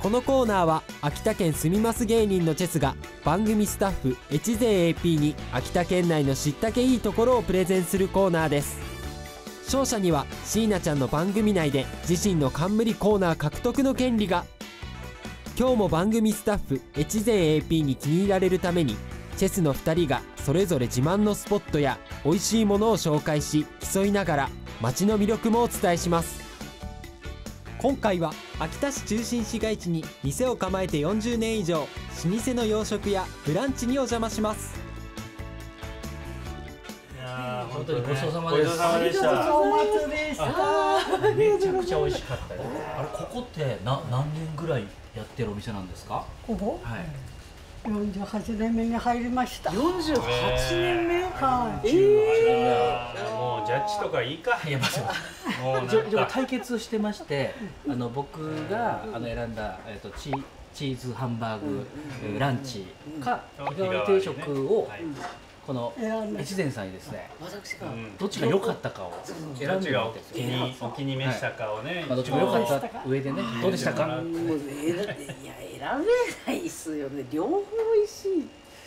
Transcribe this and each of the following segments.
このコーナーは秋田県住みます芸人のチェスが番組スタッフ越前 AP に秋田県内の知ったけいいところをプレゼンするコーナーです。勝者には椎名ちゃんの番組内で自身の冠コーナー獲得の権利が。今日も番組スタッフ越前 AP に気に入られるためにチェスの2人がそれぞれ自慢のスポットや美味しいものを紹介し競いながら街の魅力もお伝えします。今回は秋田市中心市街地に店を構えて40年以上、老舗の洋食屋ブランチにお邪魔します。 いやー本当にごちそうさまです。 ごちそうさまでした。 めちゃくちゃ美味しかったです。あれここって何年ぐらいやってるお店なんですか？ ここはい。 48年目に入りました。 48年目。 はい。 もうジャッジとかいいか。 いやまずもうなんか対決してまして、僕が選んだチーズハンバーグランチか日替わり定食をこの越前さんにですね、 私がどっちが良かったかを選んでもらって、 お気に召したかをね。 どっちが良かった上でね、どうでしたか？ もういや選べないっすよね。両方美味しい。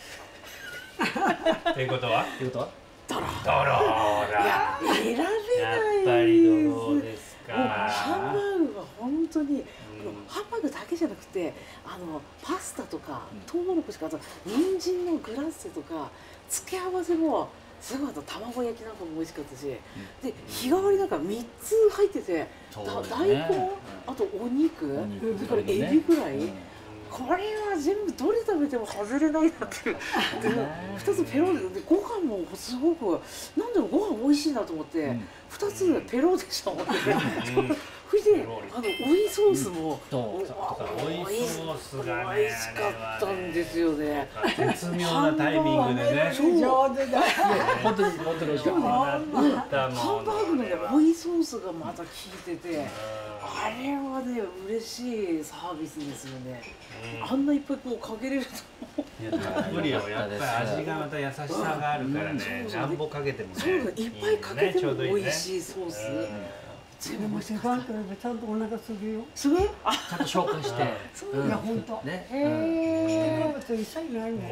っていうことは？ ドロードローだ。 いや選べないです。 やっぱりドローですか。 もうハンバーグは本当に、ハンバーグだけじゃなくてパスタとかトウモロコシとか人参のグラッセとか付け合わせもすごい、卵焼きなんかも美味しかったし、で日替わりなんか3つ入ってて、大根、あとお肉、それからエビぐらい。これは全部どれ食べても外れないなっていう。2つペロで、ご飯もすごくなんだろう、ご飯美味しいなと思って2つペロでしたもんね。それで追いソースも追いソースがね美味しかったんですよね。 絶妙なタイミングでね。 上手だ。 本当に美味しかった。 ハンバーグのね追いソースがまた効いてて、あれはね嬉しいサービスですよね。あんないっぱいこうかけれると。 たっぷりよ、やっぱり味がまた優しさがあるからね。なんぼかけてもね。 そうだ、いっぱいかけても美味しいソース。 でもセカンドでちゃんとお腹するよ。 すごい？ ちゃんと紹介して。 いや本当。 ね。 添加物一切ないの。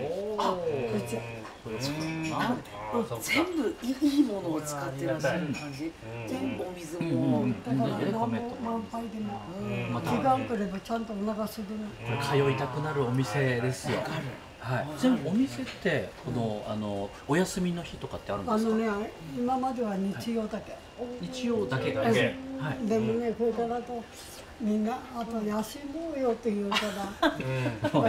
全部いいものを使ってらっしゃる感じ。全部お水も。 だから何も満杯でも時間くればちゃんとお腹するの。 これ通いたくなるお店ですよ。はい。ちなみにお店ってこのお休みの日とかってあるんですか？ ね、今までは日曜だけ。 日曜だけ。 はい。でもね、これからとみんなあと休もうよって言うから、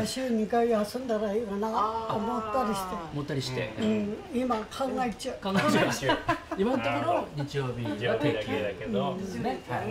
週2回休んだらいいかなと思ったりして。今考えちゃう。今のところ日曜日が定休だけどですね。はい。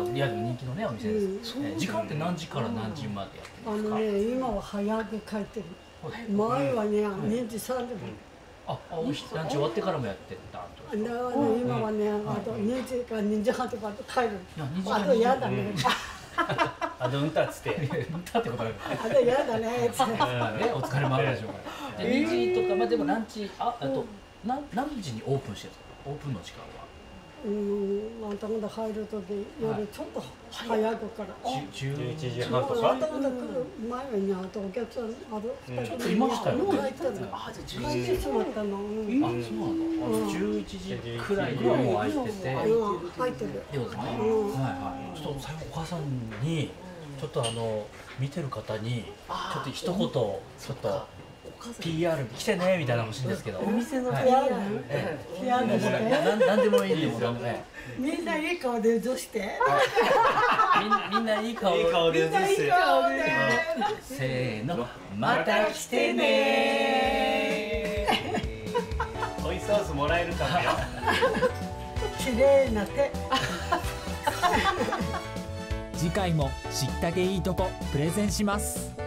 いやでも人気のねお店です。時間って何時から何時までやってるんですか？今は早く帰ってる。前はね、2時3時。 ランチ終わってからもやってたと。 今はね、あと2時か2時半とか帰る。あと嫌だね。 うんたっつって。 うんたってことある。 あと嫌だね。 お疲れもあるでしょうから。2時とかまでもランチ、あと何時にオープンしてるんですか？オープンの時間は。 またまだ入るとき夜ちょっと早くから 11時半とか。 またまだ来る前にあとお客さんちょっといましたよね。 帰ってしまったの。 そうなの。11時くらいにはもう開いてて。 入ってる。 そうですね。はい。ちょっと最後お母さんにちょっと見てる方にちょっと一言ちょっと。PR 来てねみたいなの欲しいんですけど。 お店の PR 何でもいいんですよ。 みんないい顔で映して。 みんないい顔で映して。せーの、また来てねー。 追いソースもらえるかもよ。 綺麗な手。 次回も知ったけいいとこプレゼンします。